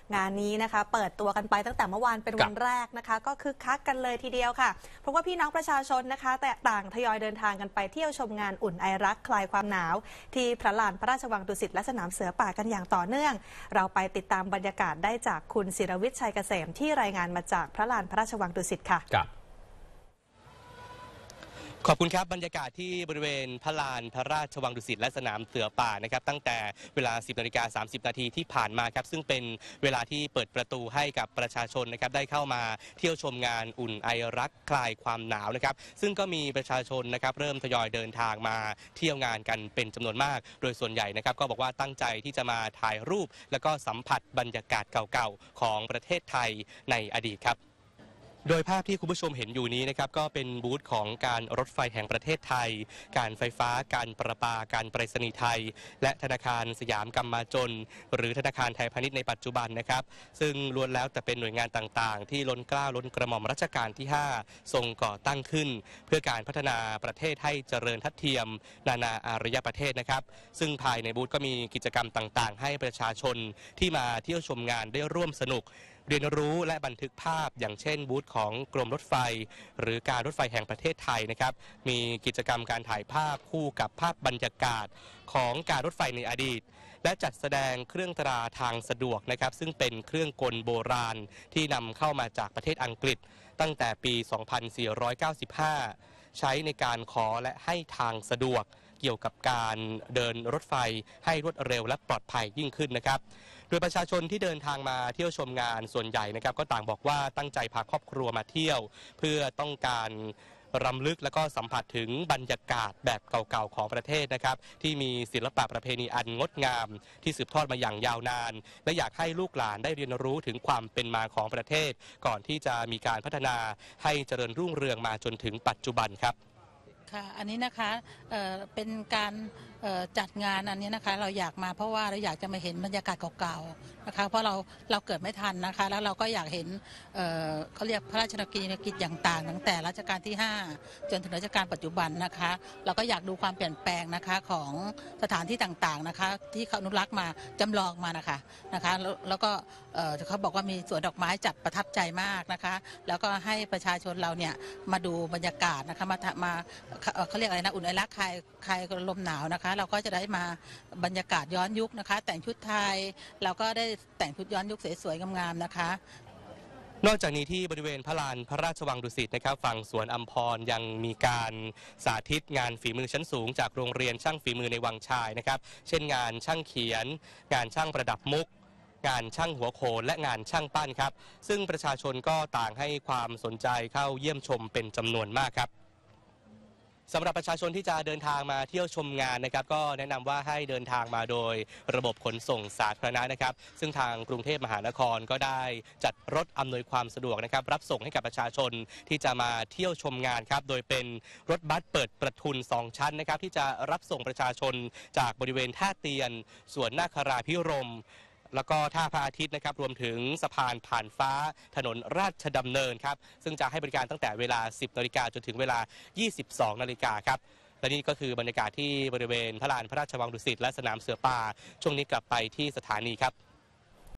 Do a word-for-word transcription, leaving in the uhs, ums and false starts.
งานนี้นะคะเปิดตัวกันไปตั้งแต่เมื่อวานเป็นวันแรกนะคะก็คึกคักกันเลยทีเดียวค่ะเพราะว่าพี่น้องประชาชนนะคะแต่ต่างทยอยเดินทางกันไปเที่ยวชมงานอุ่นไอรักคลายความหนาวที่พระลานพระราชวังดุสิตและสนามเสือป่ากันอย่างต่อเนื่องเราไปติดตามบรรยากาศได้จากคุณศิรวิทย์ชัยเกษมที่รายงานมาจากพระลานพระราชวังดุสิตค่ะขอบคุณครับบรรยากาศที่บริเวณพระลานพระราชวังดุสิตและสนามเสือป่านะครับตั้งแต่เวลา สิบนาฬิกาสามสิบนาทีที่ผ่านมาครับซึ่งเป็นเวลาที่เปิดประตูให้กับประชาชนนะครับได้เข้ามาเที่ยวชมงานอุ่นไอรักคลายความหนาวนะครับซึ่งก็มีประชาชนนะครับเริ่มทยอยเดินทางมาเที่ยวงานกันเป็นจำนวนมากโดยส่วนใหญ่นะครับก็บอกว่าตั้งใจที่จะมาถ่ายรูปแล้วก็สัมผัสบรรยากาศเก่าๆของประเทศไทยในอดีตครับโดยภาพที่คุณผู้ชมเห็นอยู่นี้นะครับก็เป็นบูธของการรถไฟแห่งประเทศไทยการไฟฟ้าการประปาการไปรษณีย์ไทยและธนาคารสยามกำมาจนหรือธนาคารไทยพาณิชย์ในปัจจุบันนะครับซึ่งล้วนแล้วแต่เป็นหน่วยงานต่างๆที่ล้นเกล้าล้นกระหม่อมรัชกาลที่ห้าทรงก่อตั้งขึ้นเพื่อการพัฒนาประเทศให้เจริญทัดเทียมนานาอารยประเทศนะครับซึ่งภายในบูธก็มีกิจกรรมต่างๆให้ประชาชนที่มาเที่ยวชมงานได้ร่วมสนุกเรียนรู้และบันทึกภาพอย่างเช่นบูธของกรมรถไฟหรือการรถไฟแห่งประเทศไทยนะครับมีกิจกรรมการถ่ายภาพคู่กับภาพบรรยากาศของการรถไฟในอดีตและจัดแสดงเครื่องตราทางสะดวกนะครับซึ่งเป็นเครื่องกลโบราณที่นำเข้ามาจากประเทศอังกฤษตั้งแต่ปี สองพันสี่ร้อยเก้าสิบห้า ใช้ในการขอและให้ทางสะดวกเกี่ยวกับการเดินรถไฟให้รวดเร็วและปลอดภัยยิ่งขึ้นนะครับโดยประชาชนที่เดินทางมาเที่ยวชมงานส่วนใหญ่นะครับก็ต่างบอกว่าตั้งใจพาครอบครัวมาเที่ยวเพื่อต้องการรำลึกและก็สัมผัสถึงบรรยากาศแบบเก่าๆของประเทศนะครับที่มีศิลปะประเพณีอันงดงามที่สืบทอดมาอย่างยาวนานและอยากให้ลูกหลานได้เรียนรู้ถึงความเป็นมาของประเทศก่อนที่จะมีการพัฒนาให้เจริญรุ่งเรืองมาจนถึงปัจจุบันครับค่ะอันนี้นะคะเอ่อเป็นการเอ่อจัดงานอันนี้นะคะเราอยากมาเพราะว่าเราอยากจะมาเห็นบรรยากาศเก่าๆนะคะเพราะเราเราเกิดไม่ทันนะคะแล้วเราก็อยากเห็นเอ่อเขาเรียกพระราชกิจกิจอย่างต่างตั้งแต่รัชกาลที่ห้าจนถึงรัชกาลปัจจุบันนะคะเราก็อยากดูความเปลี่ยนแปลงนะคะของสถานที่ต่างๆนะคะที่เขาอนุรักษ์มาจำลองมานะคะนะคะแล้วแล้วก็เอ่อเขาบอกว่ามีสวนดอกไม้จัดประทับใจมากนะคะแล้วก็ให้ประชาชนเราเนี่ยมาดูบรรยากาศนะคะมามาเขาเรียกอะไรนะอุ่นไอรักคลายคลายลมหนาวนะคะเราก็จะได้มาบรรยากาศย้อนยุคนะคะแต่งชุดไทยเราก็ได้แต่งชุดย้อนยุคสวยๆงามๆนะคะนอกจากนี้ที่บริเวณพระลานพระราชวังดุสิตนะครับฝั่งสวนอัมพรยังมีการสาธิตงานฝีมือชั้นสูงจากโรงเรียนช่างฝีมือในวังชายนะครับเช่นงานช่างเขียนงานช่างประดับมุกงานช่างหัวโขนและงานช่างปั้นครับซึ่งประชาชนก็ต่างให้ความสนใจเข้าเยี่ยมชมเป็นจำนวนมากครับสำหรับประชาชนที่จะเดินทางมาเที่ยวชมงานนะครับก็แนะนำว่าให้เดินทางมาโดยระบบขนส่งสาธารณะนะครับซึ่งทางกรุงเทพมหานครก็ได้จัดรถอำนวยความสะดวกนะครับรับส่งให้กับประชาชนที่จะมาเที่ยวชมงานครับโดยเป็นรถบัสเปิดประทุนสองชั้นนะครับที่จะรับส่งประชาชนจากบริเวณท่าเตียนสวนนาคราภิรมย์แล้วก็ท่าพระอาทิตย์นะครับรวมถึงสะพานผ่านฟ้าถนนราชดำเนินครับซึ่งจะให้บริการตั้งแต่เวลา สิบนาฬิกาจนถึงเวลา ยี่สิบสองนาฬิกาครับและนี่ก็คือบรรยากาศที่บริเวณพระลานพระราชวังดุสิตและสนามเสือป่าช่วงนี้กลับไปที่สถานีครับ